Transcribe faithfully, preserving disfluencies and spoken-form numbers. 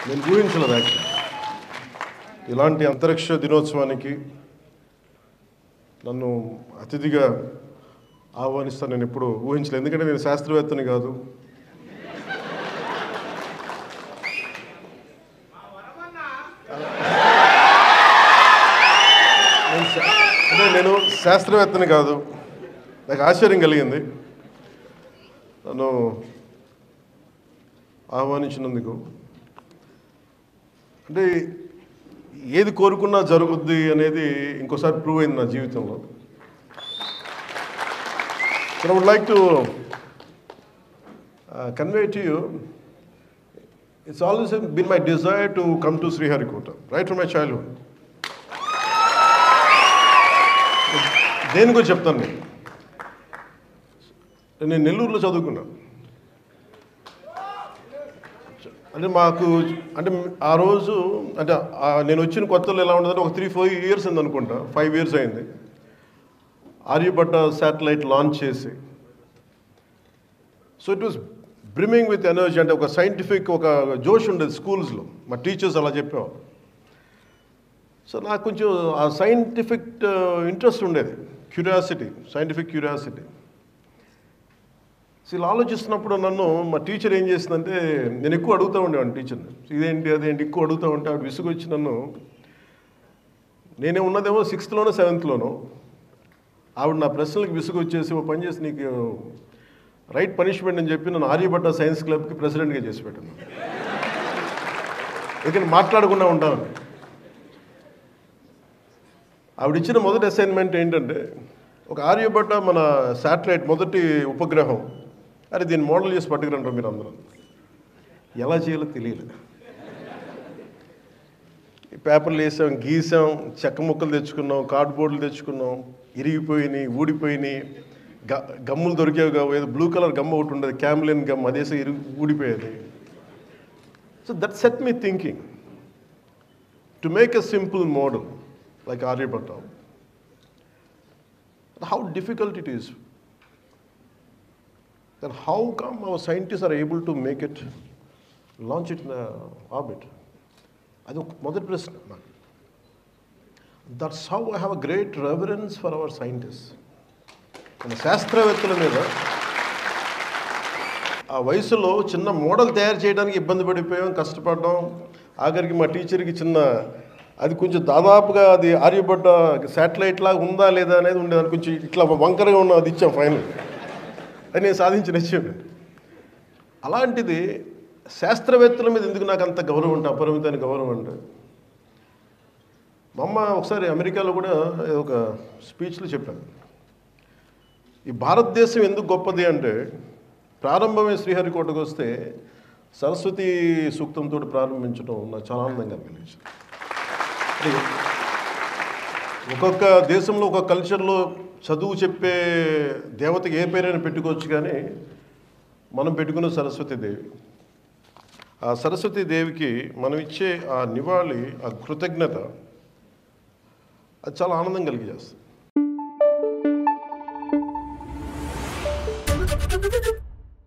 నేను ఊహించలేదు యాక్చువల్లీ ఇలాంటి అంతరిక్ష దినోత్సవానికి నన్ను అతిథిగా ఆహ్వానిస్తాను నేను ఎప్పుడు ఊహించలేదు. ఎందుకంటే నేను శాస్త్రవేత్తని కాదు. అంటే నేను శాస్త్రవేత్తని కాదు. నాకు ఆశ్చర్యం కలిగింది నన్ను ఆహ్వానించినందుకు. అంటే ఏది కోరుకున్నా జరుగుద్ది అనేది ఇంకోసారి ప్రూవ్ అయింది నా జీవితంలో. So I would like to uh, convey to you, it's always been my desire to come to Sriharikota, right from my childhood. దేనికో చెప్తాను నేను. నేను నెల్లూరులో చదువుకున్నాను. అంటే మాకు అంటే ఆ రోజు అంటే నేను వచ్చిన కొత్తలో ఎలా ఉండదంటే ఒక త్రీ ఫోర్ ఇయర్స్ అయింది అనుకుంటా, ఫైవ్ ఇయర్స్ అయింది ఆర్యభట్ట శాటిలైట్ లాంచ్ చేసి. So it was brimming with energy. అంటే ఒక సైంటిఫిక్ ఒక జోష్ ఉండేది స్కూల్స్లో, మా టీచర్స్ అలా చెప్పేవారు. సో నాకు కొంచెం ఆ సైంటిఫిక్ ఇంట్రెస్ట్ ఉండేది, క్యూరియాసిటీ, సైంటిఫిక్ క్యూరియాసిటీ. సో ఇలా ఆలోచిస్తున్నప్పుడు నన్ను మా టీచర్ ఏం చేసిందంటే, నేను ఎక్కువ అడుగుతూ ఉండేవాడిని టీచర్ని, ఇదేంటి అదేంటి ఎక్కువ అడుగుతూ ఉంటే ఆవిడ విసుగు వచ్చి నన్ను, నేనే ఉన్నదేమో సిక్స్త్లోనో సెవెంత్లోనో, ఆవిడ నా ప్రశ్నలకు విసుగు వచ్చేసి ఓ పని చేసి నీకు రైట్ పనిష్మెంట్ అని చెప్పి నన్ను ఆర్యభట్ట సైన్స్ క్లబ్కి ప్రెసిడెంట్గా చేసి పెట్టాను. ఎందుకంటే మాట్లాడకుండా ఉంటాను. ఆవిడ ఇచ్చిన మొదటి అసైన్మెంట్ ఏంటంటే, ఒక ఆర్యభట్ట మన శాటిలైట్ మొదటి ఉపగ్రహం, అరే దీన్ని మోడల్ చేసి పట్టుకురంటారు మీరు అందరూ. ఎలా చేయాలో తెలియలేదు. పేపర్లు వేసాం, గీసాం, చెక్క ముక్కలు తెచ్చుకున్నాం, కార్డ్బోర్డులు తెచ్చుకున్నాం, ఇరిగిపోయినాయి, ఊడిపోయినాయి, గ గమ్ములు దొరికేవి కావు. ఏదో బ్లూ కలర్ గమ్ ఒకటి ఉండేది, క్యామ్లిన్ గమ్, అదేసి ఇరిగి ఊడిపోయేది. So that set me thinking to make a simple model like Aryabhata. How difficult it is, then how come our scientists are able to make it, launch it in the orbit? అది ఒక మొదటి ప్రశ్న నాకు. That's how I have a great reverence for our scientists. మన శాస్త్రవేత్తల మీద ఆ వయసులో చిన్న మోడల్ తయారు చేయడానికి ఇబ్బంది పడిపోయాం, కష్టపడ్డాం. ఆఖరికి మా టీచర్కి చిన్న అది కొంచెం దాదాపుగా అది ఆర్యభట్ట శాటిలైట్ లాగా ఉందా లేదా అనేది ఉండేది. అది కొంచెం ఇట్లా వంకరగా ఉన్న అది ఇచ్చాం ఫైనల్. అది నేను సాధించిన విషయం. అలాంటిది శాస్త్రవేత్తల మీద ఎందుకు నాకు అంత గౌరవం అంటే, అపరిమితమైన గౌరవం అంటే, మా అమ్మ ఒకసారి అమెరికాలో కూడా ఒక స్పీచ్లో చెప్పాను, ఈ భారతదేశం ఎందుకు గొప్పది అంటే, ప్రారంభమే శ్రీహరికోటకు వస్తే సరస్వతి సూక్తంతో ప్రారంభించడం నాకు చాలా ఆనందంగా అనిపించింది. ఒక్కొక్క దేశంలో ఒక్కొక్క కల్చర్లో చదువు చెప్పే దేవతకి ఏ పేరైనా పెట్టుకోవచ్చు, కానీ మనం పెట్టుకున్న సరస్వతీదేవి. ఆ సరస్వతీదేవికి మనం ఇచ్చే ఆ నివాళి, ఆ కృతజ్ఞత, అది చాలా ఆనందం కలిగజేస్తుంది.